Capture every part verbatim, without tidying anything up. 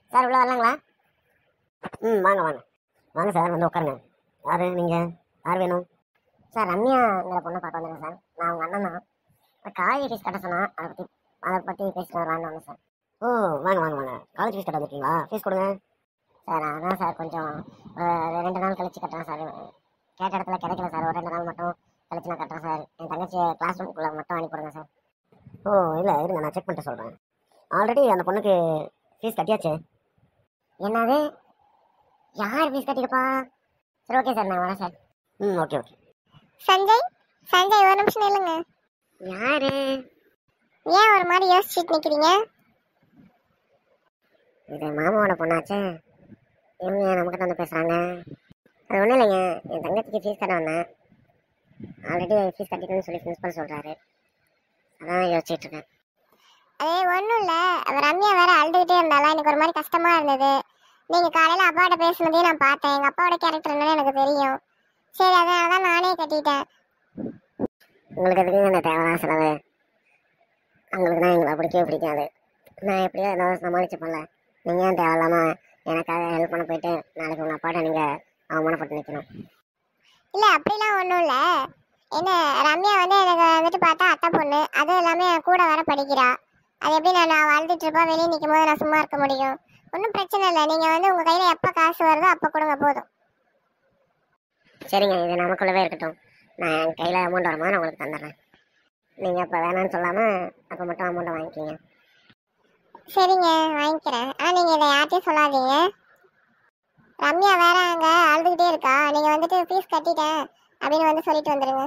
Sir உள்ள வரலாங்களா? ம் வாங்க வாங்க வாங்க சார், வந்து உட்காருங்க. யார் நீங்கள்? யார் வேணும்? சார் ரம்யாங்கிற பொண்ணை பார்க்க வந்துருங்க சார். நான் உங்கள் அண்ணன் தான். காலேஜ் ஃபீஸ் கட்ட சொன்னால் அதை பற்றி அதை பற்றி பேசிட்டு வரலான்னு வந்தேன் சார். ஓ வாங்க வாங்க வாங்க காலேஜ் ஃபீஸ் கட்ட வந்துருக்கீங்களா? ஃபீஸ் கொடுங்க சார். அதான் சார் கொஞ்சம் ரெண்டு நாள் கழிச்சு கட்டுறேன் சார். கேட்ட இடத்துல கிடைக்கல சார். ஒரு ரெண்டு நாள் மட்டும் கழிச்சு நான் கட்டுறேன் சார். என் தங்கச்சி கிளாஸ் ரூம்குள்ளே மட்டும் அனுப்பிவிடுங்க சார். ஓ இல்லை இருங்க, நான் செக் பண்ணிட்டு சொல்கிறேன். ஆல்ரெடி அந்த பொண்ணுக்கு ஃபீஸ் கட்டியாச்சு. என்னது? யார் ஃபீஸ் கட்டிருப்பா? சரி ஓகே சார், நான் வரேன் சார். ம் ஓகே ஓகே. சஞ்சய் சஞ்சய் ஒரு நிமிஷம் இல்லைங்க. யாரு? ஏன் ஒரு மாதிரி யோசிச்சுட்டு நிற்கிறீங்க? இது மாமாவோட பொண்ணாச்சே, இவங்க நம்மக்கிட்ட வந்து பேசுகிறாங்க. அது ஒன்றும் இல்லைங்க, என் தங்கச்சிக்கு ஃபீஸ் கட்ட வந்தேன். ஆல்ரெடி ஃபீஸ் கட்டிக்கணும்னு சொல்லி பிரின்ஸ்பல் சொல்கிறாரு. அதான் யோசிச்சுட்டு இருக்கேன். அது ஒன்றும் இல்லை, அவர் ரம்யா வேற அழுதுகிட்டே இருந்தாலும் எனக்கு ஒரு மாதிரி கஷ்டமாக இருந்தது. நீங்கள் காலையில் அப்பாவோட பேசுனதையும் நான் பார்த்தேன். எங்கள் அப்பாவோட கேரக்டர் என்னன்னு எனக்கு தெரியும். சரி அதனால தான் நானே கட்டிட்டேன். உங்களுக்கு எதுக்கு இந்த தேவையான செலவு? அவங்களுக்கு தான் எங்களை பிடிக்கவே பிடிக்காது. நான் எப்படியோ ஏதாவது சமாளிச்சுப்பேன்ல. நீங்கள் ஏன் தேவையில்லாமல் எனக்காக ஹெல்ப் பண்ண போயிட்டு நாளைக்கு உங்கள் அப்பாட்ட நீங்கள் அவமானப்பட்டு நிற்கணும். இல்லை அப்படிலாம் ஒன்றும் இல்லை. என்ன ரம்யா வந்து எனக்கு வந்துட்டு பார்த்தா அத்தை பொண்ணு, அதுவும் இல்லாமல் என் கூட வர படிக்கிறா. அது எப்படி நான் நான் வாழ்ந்துட்டு இருப்பா, வெளியே நிற்கும் போது நான் சும்மா இருக்க முடியும்? ஒன்றும் பிரச்சனை இல்லை. நீங்கள் வந்து உங்கள் கையில் எப்போ காசு வருதோ அப்போ கொடுங்க போதும். சரிங்க, இது நமக்குள்ளவே இருக்கட்டும். நான் என் கையில் அமௌண்ட் வரும்போது நான் உங்களுக்கு தந்துடுறேன். நீங்கள் அப்போ வேணான்னு சொல்லாமல் அப்போ மட்டும் அமௌண்ட்டை வாங்கிக்கிங்க. சரிங்க வாங்கிக்கிறேன். ஆனால் நீங்கள் இதை யார்ட்டையும் சொல்லாதீங்க. ரம்யா வேற அங்கே அழுதுகிட்டே இருக்கா. நீங்கள் வந்துட்டு ஃபீஸ் கட்டிட்டேன் அப்படின்னு வந்து சொல்லிட்டு வந்துடுங்க.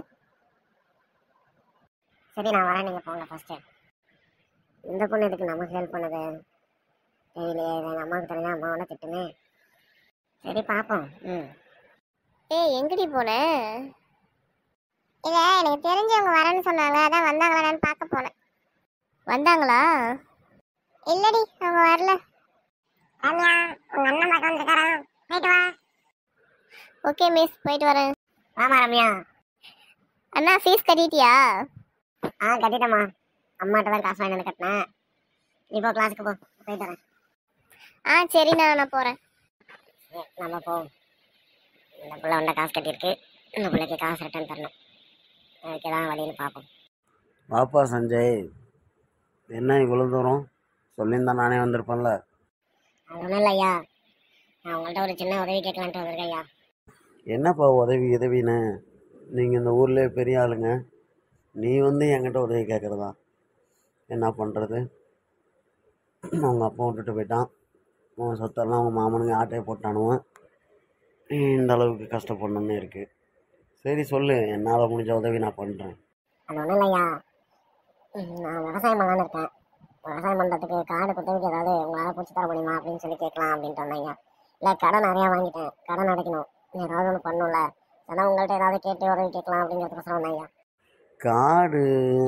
சரி நான் வரேன், நீங்கள் போங்க ஃபஸ்ட்டு. இந்த பொண்ணு எதுக்கு நமக்கு ஹெல்ப் பண்ணுது தெரியலையே. எங்கள் அம்மாவுக்கு தெரிஞ்சா அம்மாவோட திட்டுமே. சரி பார்ப்போம். ம் ஏய் எங்கடி போனேன்? இல்லை எனக்கு தெரிஞ்சவங்க வரேன்னு சொன்னாங்க, அதான் வந்தாங்களான்னு பார்க்க போனேன். வந்தாங்களா? இல்லடி அவங்க வரல. ரம்யா உங்கள் அண்ணன் பார்க்க வந்துருக்காராம், போயிட்டு வா. ஓகே மிஸ், போயிட்டு வரேன். ஆமாம் ரம்யா. அண்ணா ஃபீஸ் கட்டிட்டியா? ஆ கட்டிட்டேம்மா. அம்மாட்ட தான் காசு வாங்கி வந்து கட்டினேன். இப்போ கிளாஸுக்கு போ, போயிட்டு வரேன். ஆ சரிண்ணா நான் போகிறேன். நம்ம போவோம். இந்த பிள்ளை வந்தால் காசு கட்டியிருக்கு, இந்த பிள்ளைக்கு காசு ரிட்டர்ன் தரணும். அதுக்கு எதாவது வழின்னு பார்ப்போம். வாப்பா சஞ்சய், என்ன இவ்வளோ தூரம்? சொல்லியிருந்தா நானே வந்திருப்பேன்ல. அது ஒன்றும் இல்லை ஐயா, நான் உங்கள்கிட்ட ஒரு சின்ன உதவி கேட்கலான்ட்டு வந்திருக்கேன் ஐயா. என்னப்பா உதவி உதவின்னு? நீங்கள் இந்த ஊர்லேயே பெரிய ஆளுங்க, நீ வந்து என்கிட்ட உதவி கேட்குறதா? என்ன பண்ணுறது? அவங்க அப்பா விட்டுட்டு போயிட்டான். உன் சொத்தெல்லாம் அவங்க மாமனுங்க ஆட்டையை போட்டானுவன். இந்த அளவுக்கு கஷ்டப்படணுன்னு இருக்குது. சரி சொல்லு, என்னால் முடிஞ்ச உதவி நான் பண்ணுறேன். அது ஒன்றும் இல்லை ஐயா, நான் விவசாயம் பண்ணலான்னு இருக்கேன். விவசாயம் பண்ணுறதுக்கு காடு குத்தகைக்கு ஏதாவது உங்களால் பிடிச்சி தர முடியுமா அப்படின்னு சொல்லி கேட்கலாம் அப்படின்ட்டு வந்தேன் ஐயா. இல்லை கடன் நிறையா வாங்கிட்டேன், கடன் அடைக்கணும், ஏதாவது ஒன்று பண்ணணும்ல, அதான் உங்கள்கிட்ட ஏதாவது கேட்டு உதவி கேட்கலாம் அப்படிங்கிறதுக்கோசரம் வந்தேன் ஐயா. காடு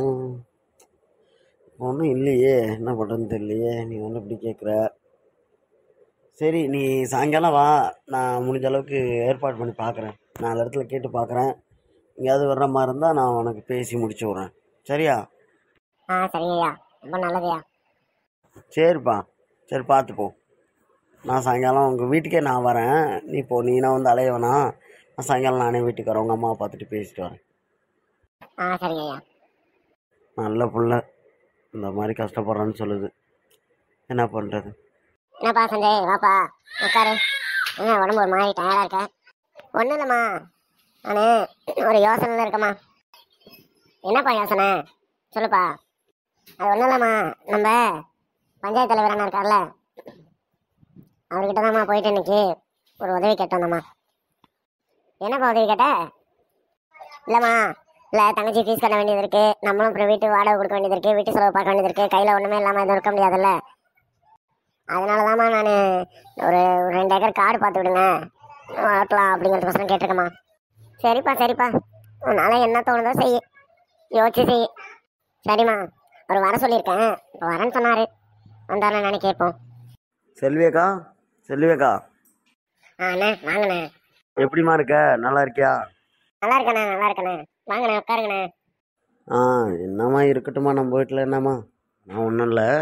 ஒன்றும் இல்லையே, என்ன பண்ணுறதுன்னு தெரியலையே. நீ ஒன்றும் இப்படி கேட்குற. சரி நீ சாயங்காலம் வா, நான் முடிஞ்ச அளவுக்கு ஏற்பாடு பண்ணி பார்க்குறேன். நாலு இடத்துல கேட்டு பார்க்குறேன். எங்கேயாவது வர்ற மாதிரி இருந்தால் நான் உனக்கு பேசி முடிச்சு விட்றேன். சரியா? ஆ சரிங்க ஐயா, ரொம்ப நல்லதுயா. சரிப்பா, சரி பார்த்துப்போ. நான் சாயங்காலம் உங்கள் வீட்டுக்கே நான் வரேன். நீ இப்போ நீனா வந்து அலைய வேணாம். நான் சாயங்காலம் நானே வீட்டுக்கு வரேன், உங்கள் அம்மாவை பார்த்துட்டு பேசிட்டு வரேன். ஆ சரிங்க ஐயா. நல்ல புள்ள இந்த மாதிரி கஷ்டப்படுறான்னு சொல்லுது, என்ன பண்ணுறது? என்னப்பா சஞ்சய், வாப்பா உட்காரு. என்ன உடம்பு ஒரு மாதிரி டயர்டாக இருக்க? ஒன்றும் இல்லைம்மா, நான் ஒரு யோசனையில் இருக்கம்மா. என்னப்பா யோசனை சொல்லுப்பா. அது ஒன்றும் இல்லைம்மா, நம்ம பஞ்சாயத்து தலைவர் அண்ணா இருக்கார்ல, அவர்கிட்ட தான்மா போயிட்டு இன்னைக்கு ஒரு உதவி கேட்டோம்மா. என்னப்பா உதவி கேட்ட? இல்லைம்மா, இல்லை தங்கச்சி ஃபீஸ் கட்ட வேண்டியது இருக்குது, நம்மளும் அப்புறம் வீட்டு வாடகை கொடுக்க வேண்டியது இருக்குது, வீட்டு செலவு பார்க்க வேண்டியது இருக்குது, கையில் ஒன்றுமே இல்லாமல் எதுவும் இருக்க முடியாதுல்ல. அதனால தான்மா நான் ஒரு ரெண்டு ஏக்கர் காடு பார்த்து விடுங்க வளர்க்கலாம் அப்படிங்கிறதுக்கோசரம் கேட்டிருக்கேம்மா. சரிப்பா சரிப்பா, உன்னால் என்ன தோணுதோ செய், யோசிச்சு செய். சரிம்மா, அவர் வர சொல்லியிருக்கேன், இப்போ வரேன்னு சொன்னார், வந்தாரா நானே கேட்போம். செல்வியக்கா, செல்வியக்கா ஆ அண்ணே வாங்கண்ணே. எப்படிம்மா இருக்க? நல்லா இருக்கியா? நல்லா இருக்கண்ணே நல்லா இருக்கண்ணே, வாங்கண்ணே உட்காருங்கண்ணே. ஆ என்னம்மா இருக்கட்டுமா, நம்ம வீட்டில் என்னம்மா. நான் ஒன்றும் இல்லை,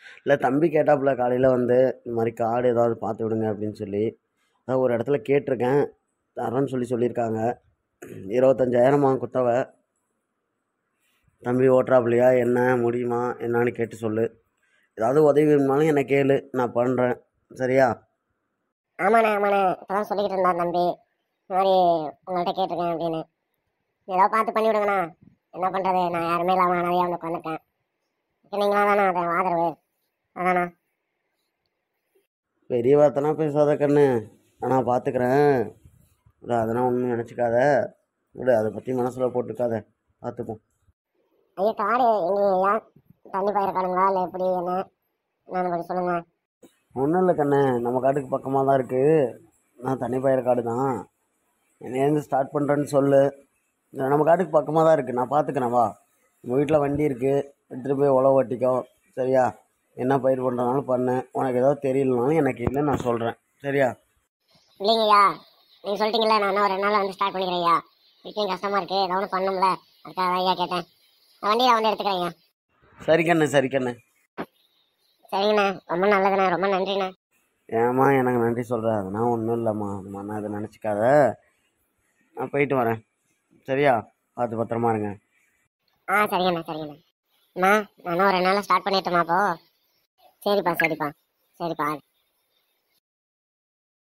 இல்லை தம்பி கேட்டாப்புல காலையில் வந்து இந்த மாதிரி கார்டு ஏதாவது பார்த்து விடுங்க அப்படின்னு சொல்லி அதான் ஒரு இடத்துல கேட்டிருக்கேன், தரேன்னு சொல்லி சொல்லியிருக்காங்க. இருபத்தஞ்சாயிரமா குத்தவை. தம்பி ஓட்டுறாப்புலையா, என்ன முடியுமா என்னான்னு கேட்டு சொல்லு. ஏதாவது உதவி வேணும்னாலும் என்னை கேளு, நான் பண்ணுறேன். சரியா? ஆமாண்ணே ஆமாண்ணே, இப்போதான் சொல்லிக்கிட்டு இருந்தா தம்பி, இந்த மாதிரி உங்கள்கிட்ட கேட்டிருக்கேன் அப்படின்னு. ஏதோ பார்த்து பண்ணி விடுங்கண்ணா. என்ன பண்ணுறது, நான் யாருமே இல்லாமல் அனாதையாக வந்து உட்காந்துருக்கேன். நீங்களா தானே அதை ஆதரவு, அதாண்ணா. பெரிய வார்த்தைனா பேசாத கண்ணு, நான் பார்த்துக்கிறேன். விட அதெல்லாம் ஒன்றும் நினச்சிக்காத, விட அதை பற்றி மனசில் போட்டுக்காத, பார்த்துப்போம். ஐயா காடு எங்கேயா, தண்ணி பயிர்க்காடுங்களா இல்லை எப்படி என்ன நான் கொஞ்சம் சொல்லுங்கள். ஒன்றும் இல்லை கண்ணு, நம்ம காட்டுக்கு பக்கமாக தான் இருக்குது. நான் தண்ணி பயிர் காடு தான். என்னைலேருந்து ஸ்டார்ட் பண்ணுறேன்னு சொல்லு. நம்ம காட்டுக்கு பக்கமாக தான் இருக்குது, நான் பார்த்துக்கிறேன். வா, உங்கள் வீட்டில் வண்டி இருக்குது, எடுத்துகிட்டு போய் உழவு ஓட்டிக்கோ. சரியா? என்ன பயிர் பண்ணுறதுனாலும் பண்ணு. உனக்கு ஏதாவது தெரியலனாலும் எனக்கு இல்லை, நான் சொல்கிறேன். சரியா? இல்லைங்கய்யா, நீங்கள் சொல்லிட்டீங்களே, நான் இன்னும் ஒரு ரெண்டு நாள் வந்து ஸ்டார்ட் பண்ணிக்கிறேன் ஐயா. வீட்லையும் கஷ்டமாக இருக்குது, ஏதாவது ஒன்று பண்ணணும்ல, அதுக்காக தான் ஐயா கேட்டேன். நான் வண்டியில் வந்து எடுத்துக்கிறேன் ஐயா. சரி கண்ணு, சரி கண்ணு. சரிங்கண்ணா, ரொம்ப நல்லதுண்ணா, ரொம்ப நன்றிண்ணா. ஏம்மா எனக்கு நன்றி சொல்கிறேன், அதெல்லாம் ஒன்றும் இல்லைம்மா. நான் அதை நினச்சிக்காத, நான் போயிட்டு வரேன். சரியா? பார்த்து பத்திரமா இருங்க. ஆ சரிங்கண்ணா சரிங்கண்ணா. அண்ணா நான் இன்னும் ஒரு ரெண்டு நாள் ஸ்டார்ட் பண்ணிட்டோமா அப்போ? சரிப்பா சரிப்பா சரிப்பா.